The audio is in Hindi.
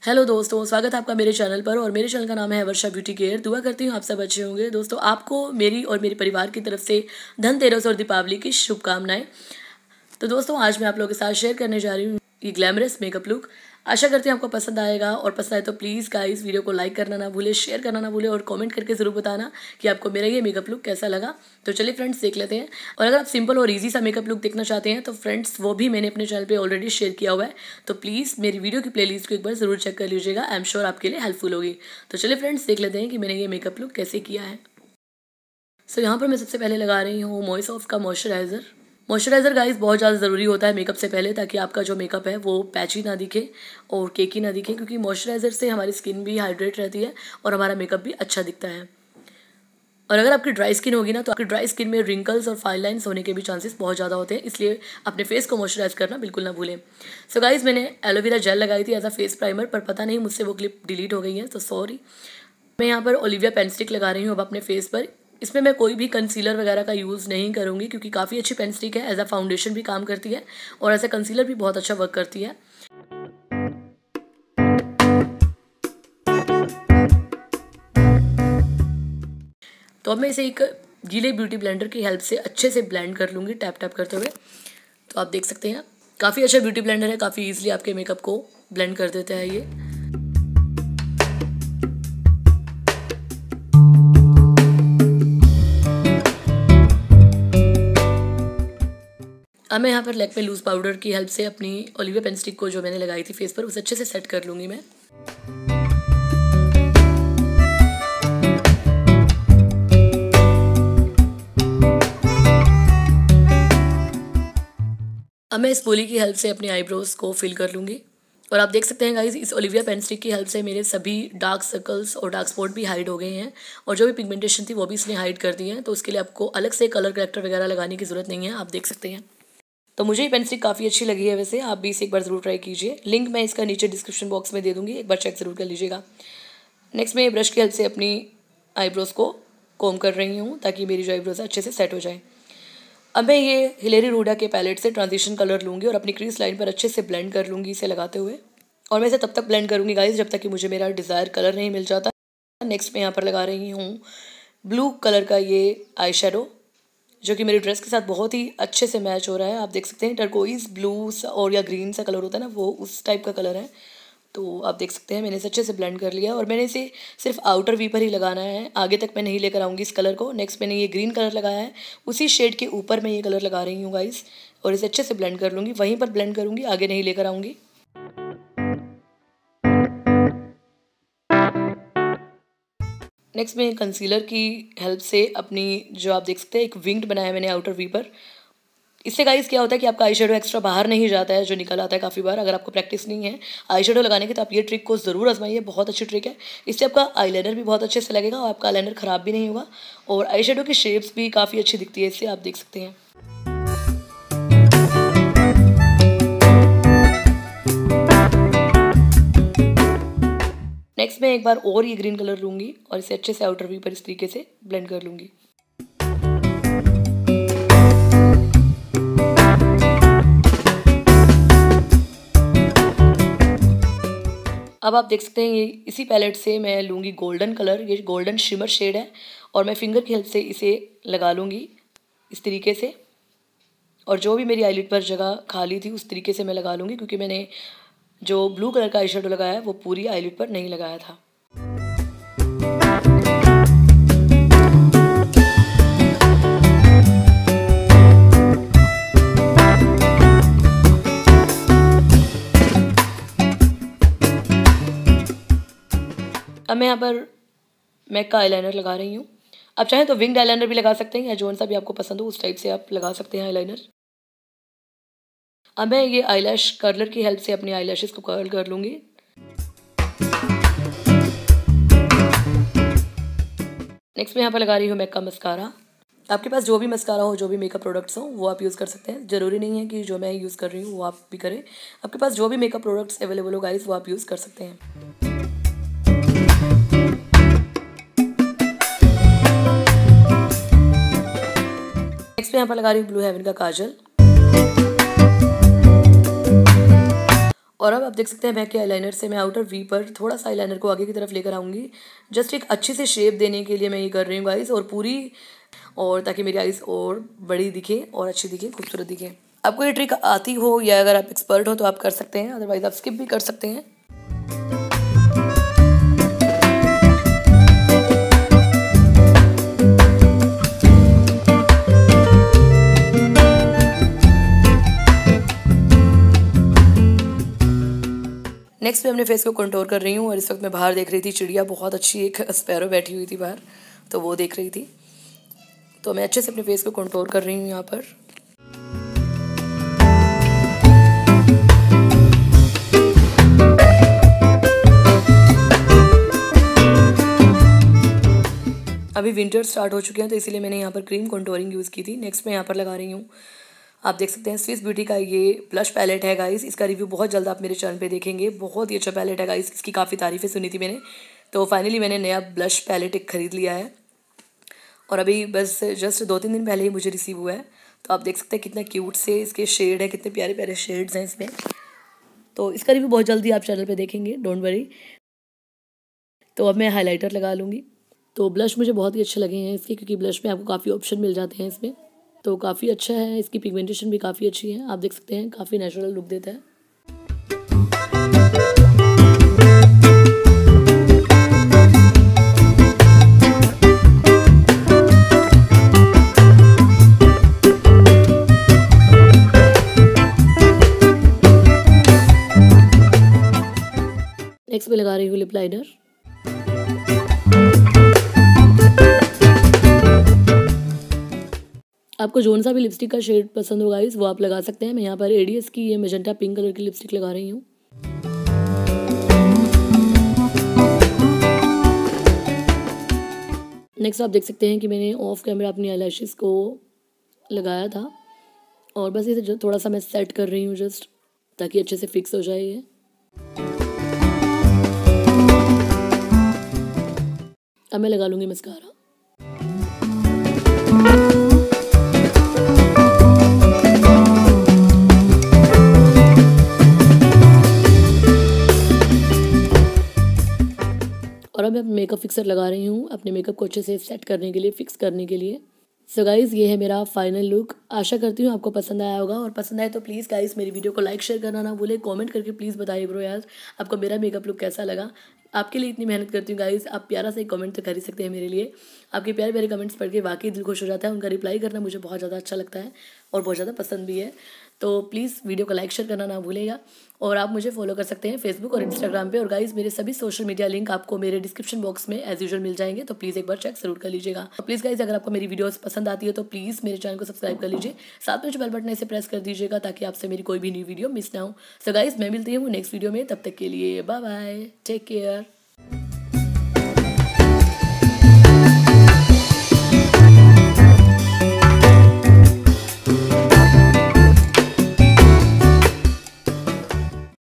हेलो दोस्तों, स्वागत है आपका मेरे चैनल पर। और मेरे चैनल का नाम है वर्षा ब्यूटी केयर। दुआ करती हूँ आप सब अच्छे होंगे। दोस्तों, आपको मेरी और मेरे परिवार की तरफ से धनतेरस और दीपावली की शुभकामनाएं। तो दोस्तों, आज मैं आप लोगों के साथ शेयर करने जा रही हूँ ये ग्लैमरस मेकअप लुक। आशा करती हूँ आपको पसंद आएगा, और पसंद आए तो प्लीज़ गाइस वीडियो को लाइक करना ना भूले, शेयर करना ना भूले, और कमेंट करके ज़रूर बताना कि आपको मेरा ये मेकअप लुक कैसा लगा। तो चलिए फ्रेंड्स, देख लेते हैं। और अगर आप सिंपल और इजी सा मेकअप लुक देखना चाहते हैं तो फ्रेंड्स, वो भी मैंने अपने चैनल पे ऑलरेडी शेयर किया हुआ है। तो प्लीज़ मेरी वीडियो की प्लेलिस्ट को एक बार ज़रूर चेक कर लीजिएगा। आई एम श्योर आपके लिए हेल्पफुल होगी। तो चलिए फ्रेंड्स, देख लेते हैं कि मैंने ये मेकअप लुक कैसे किया है। सो यहाँ पर मैं सबसे पहले लगा रही हूँ मॉइसॉफ्ट का मॉइस्चराइज़र। मॉइस्चराइज़र गाइस बहुत ज़्यादा ज़रूरी होता है मेकअप से पहले, ताकि आपका जो मेकअप है वो पैची ना दिखे और केकी ना दिखे, क्योंकि मॉइस्चराइज़र से हमारी स्किन भी हाइड्रेट रहती है और हमारा मेकअप भी अच्छा दिखता है। और अगर आपकी ड्राई स्किन होगी ना, तो आपकी ड्राई स्किन में रिंकल्स और फाइन लाइन्स होने के भी चांसेस बहुत ज़्यादा होते हैं, इसलिए अपने फेस को मॉइस्चराइज करना बिल्कुल ना भूलें। सो गाइस, मैंने एलोवेरा जेल लगाई थी एज अ फेस प्राइमर, पर पता नहीं मुझसे वो क्लिप डिलीट हो गई है, तो सॉरी। मैं यहाँ पर ओलिविया पेन स्टिक लगा रही हूँ अब अपने फेस पर। इसमें मैं कोई भी कंसीलर वगैरह का यूज़ नहीं करूँगी, क्योंकि काफ़ी अच्छी पेन स्टिक है, एज अ फाउंडेशन भी काम करती है और एज अ कंसीलर भी बहुत अच्छा वर्क करती है। तो अब मैं इसे एक गीले ब्यूटी ब्लेंडर की हेल्प से अच्छे से ब्लेंड कर लूँगी, टैप टैप करते हुए। तो आप देख सकते हैं काफ़ी अच्छा ब्यूटी ब्लेंडर है, काफ़ी ईजिली आपके मेकअप को ब्लेंड कर देता है ये। अब मैं यहाँ पर लैक्मे लूज पाउडर की हेल्प से अपनी ओलिविया पेन स्टिक को जो मैंने लगाई थी फेस पर, उसे अच्छे से सेट कर लूँगी मैं। अब मैं इस पोली की हेल्प से अपनी आईब्रोज को फिल कर लूँगी। और आप देख सकते हैं गाइस, इस ओलिविया पेन स्टिक की हेल्प से मेरे सभी डार्क सर्कल्स और डार्क स्पॉट भी हाइड हो गए हैं, और जो भी पिगमेंटेशन थी वो भी इसने हाइड कर दी है। तो उसके लिए आपको अलग से कलर करेक्टर वगैरह लगाने की ज़रूरत नहीं है, आप देख सकते हैं। तो मुझे ये पेन स्टिक काफ़ी अच्छी लगी है। वैसे आप भी इसे एक बार ज़रूर ट्राई कीजिए, लिंक मैं इसका नीचे डिस्क्रिप्शन बॉक्स में दे दूँगी, एक बार चेक ज़रूर कर लीजिएगा। नेक्स्ट मैं ब्रश की हेल्प से अपनी आईब्रोज को कोम कर रही हूँ, ताकि मेरी जो आईब्रोज है अच्छे से सेट हो जाए। अब मैं ये हिलेरी रूडा के पैलेट से ट्रांजिशन कलर लूँगी और अपनी क्रीज लाइन पर अच्छे से ब्लेंड कर लूँगी इसे लगाते हुए। और मैं इसे तब तक ब्लेंड करूँगी गाइस जब तक कि मुझे मेरा डिज़ायर कलर नहीं मिल जाता। नेक्स्ट मैं यहाँ पर लगा रही हूँ ब्लू कलर का ये आई शेडो, जो कि मेरी ड्रेस के साथ बहुत ही अच्छे से मैच हो रहा है। आप देख सकते हैं टर्कोइज ब्लू और या ग्रीन सा कलर होता है ना, वो उस टाइप का कलर है। तो आप देख सकते हैं मैंने इसे अच्छे से ब्लेंड कर लिया, और मैंने इसे सिर्फ आउटर वी पर ही लगाना है, आगे तक मैं नहीं लेकर आऊँगी इस कलर को। नेक्स्ट मैंने ये ग्रीन कलर लगाया है, उसी शेड के ऊपर मैं ये कलर लगा रही हूँ गाइस, और इसे अच्छे से ब्लेंड कर लूँगी, वहीं पर ब्लेंड करूँगी, आगे नहीं लेकर आऊँगी। नेक्स्ट मैं कंसीलर की हेल्प से अपनी जो आप देख सकते हैं एक विंग्ड बनाया मैंने आउटर वी पर। इससे गाइस क्या होता है कि आपका आई शेडो एक्स्ट्रा बाहर नहीं जाता है, जो निकल आता है काफ़ी बार। अगर आपको प्रैक्टिस नहीं है आई शेडो लगाने की, तो आप ये ट्रिक को ज़रूर आजमाइए, बहुत अच्छी ट्रिक है। इससे आपका आईलाइनर भी बहुत अच्छे से लगेगा और आपका आईलाइनर ख़राब भी नहीं होगा, और आई शेडो की शेप्स भी काफ़ी अच्छी दिखती है इससे, आप देख सकते हैं। नेक्स्ट मैं एक बार और ये ग्रीन कलर लूँगी और इसे अच्छे से आउटर व्यू पर इस तरीके से ब्लेंड कर लूँगी। अब आप देख सकते हैं ये इसी पैलेट से मैं लूँगी गोल्डन कलर, ये गोल्डन शिमर शेड है, और मैं फिंगर की हेल्प से इसे लगा लूँगी इस तरीके से। और जो भी मेरी आईलिड पर जगह खाली थी उस तरीके से मैं लगा लूँगी, क्योंकि मैंने जो ब्लू कलर का आई शेडो लगाया है वो पूरी आईलिड पर नहीं लगाया था। अब मैं यहाँ पर मैक का आईलाइनर लगा रही हूँ। आप चाहें तो विंग्ड आईलाइनर भी लगा सकते हैं, या जो सा भी आपको पसंद हो उस टाइप से आप लगा सकते हैं आईलाइनर। अब मैं ये आईलैश कर्लर की हेल्प से अपनी आईलैशेस को कर्ल कर लूँगी। नेक्स्ट मैं यहाँ पर लगा रही हूँ मैक का मस्कारा। आपके पास जो भी मस्कारा हो, जो भी मेकअप प्रोडक्ट्स हो, वो आप यूज़ कर सकते हैं। ज़रूरी नहीं है कि जो मैं यूज़ कर रही हूँ वो आप भी करें। आपके पास जो भी मेकअप प्रोडक्ट्स अवेलेबल हो गाइस, वो आप यूज़ कर सकते हैं। नेक्स्ट मैं यहाँ पर लगा रही हूँ ब्लू हेवन का काजल। और अब आप देख सकते हैं मैं के आईलाइनर से मैं आउटर वी पर थोड़ा सा आईलाइनर को आगे की तरफ लेकर आऊँगी। जस्ट एक अच्छी से शेप देने के लिए मैं ये कर रही हूँ गाइस, और पूरी, और ताकि मेरी आइज़ और बड़ी दिखे और अच्छी दिखे, खूबसूरत दिखे। आपको ये ट्रिक आती हो या अगर आप एक्सपर्ट हो तो आप कर सकते हैं, अदरवाइज़ आप स्किप भी कर सकते हैं। नेक्स्ट मैं अपने फेस को कंटूर कर रही हूँ, और इस वक्त मैं बाहर देख रही थी चिड़िया, बहुत अच्छी एक स्पैरो बैठी हुई थी बाहर, तो वो देख रही थी। तो मैं अच्छे से अपने फेस को कंटूर कर रही हूँ यहाँ पर। अभी विंटर स्टार्ट हो चुके हैं तो इसीलिए मैंने यहाँ पर क्रीम कंटूरिंग यूज़ की थी। नेक्स्ट मैं यहाँ पर लगा रही हूँ, आप देख सकते हैं स्विस ब्यूटी का ये ब्लश पैलेट है गाइस। इसका रिव्यू बहुत जल्द आप मेरे चैनल पे देखेंगे। बहुत ही अच्छा पैलेट है गाइस, इसकी काफ़ी तारीफ़ें सुनी थी मैंने, तो फाइनली मैंने नया ब्लश पैलेट एक ख़रीद लिया है, और अभी बस जस्ट 2-3 दिन पहले ही मुझे रिसीव हुआ है। तो आप देख सकते हैं कितना क्यूट से इसके शेड है, कितने प्यारे प्यारे शेड्स हैं इसमें। तो इसका रिव्यू बहुत जल्दी आप चैनल पर देखेंगे, डोंट वरी। तो अब मैं हाईलाइटर लगा लूँगी। तो ब्लश मुझे बहुत ही अच्छे लगे हैं इसके, क्योंकि ब्लश में आपको काफ़ी ऑप्शन मिल जाते हैं इसमें, तो काफ़ी अच्छा है। इसकी पिगमेंटेशन भी काफ़ी अच्छी है, आप देख सकते हैं काफ़ी नेचुरल लुक देता है। नेक्स्ट मैं लगा रही हूँ लिप लाइनर। आपको जोन सा भी लिपस्टिक का शेड पसंद होगा इस वो आप लगा सकते हैं। मैं यहाँ पर एडीएस की ये मेजेंटा पिंक कलर की लिपस्टिक लगा रही हूँ। नेक्स्ट आप देख सकते हैं कि मैंने ऑफ कैमरा अपनी आईलैशेस को लगाया था, और बस इसे थोड़ा सा मैं सेट कर रही हूँ जस्ट, ताकि अच्छे से फिक्स हो जाए ये। अब मैं लगा लूँगी मस्कारा। और अब मैं मेकअप फिक्सर लगा रही हूँ अपने मेकअप को अच्छे से सेट करने के लिए, फिक्स करने के लिए। सो गाइज़ ये है मेरा फाइनल लुक। आशा करती हूँ आपको पसंद आया होगा, और पसंद आए तो प्लीज़ गाइज़ मेरी वीडियो को लाइक शेयर करना ना भूले। कमेंट करके प्लीज़ बताइए ब्रो यार आपको मेरा मेकअप लुक कैसा लगा। आपके लिए इतनी मेहनत करती हूँ गाइज़, आप प्यारा सा एक कमेंट तो कर ही सकते हैं मेरे लिए। आपके प्यारे प्यारे कमेंट्स पढ़ के वाकई दिल खुश हो जाता है, उनका रिप्लाई करना मुझे बहुत ज़्यादा अच्छा लगता है और बहुत ज़्यादा पसंद भी है। तो प्लीज़ वीडियो को लाइक शेयर करना ना भूलेगा, और आप मुझे फॉलो कर सकते हैं फेसबुक और इंस्टाग्राम पे। और गाइज़ मेरे सभी सोशल मीडिया लिंक आपको मेरे डिस्क्रिप्शन बॉक्स में एज यूजुअल मिल जाएंगे, तो प्लीज़ एक बार चेक जरूर कर लीजिएगा। और प्लीज़ गाइज़ अगर आपको मेरी वीडियोस पसंद आती है तो प्लीज़ मेरे चैनल को सब्सक्राइब कर लीजिए, साथ में जो बेल बटन है इसे प्रेस कर दीजिएगा, ताकि आपसे मेरी कोई भी न्यू वीडियो मिस ना हो। सो गाइज़ मैं मिलती हूँ नेक्स्ट वीडियो में, तब तक के लिए बाय बाय, टेक केयर।